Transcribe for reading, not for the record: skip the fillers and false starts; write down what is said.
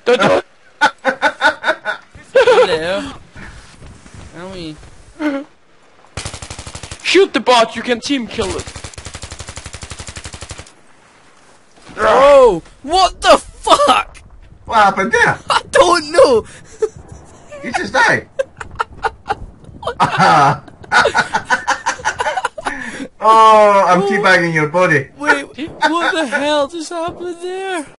Hello. Owie. Shoot the bot, you can team kill it. Oh! What the fuck? What happened there? I don't know! You just died. Oh, I'm teabagging your body. Wait, what the hell just happened there?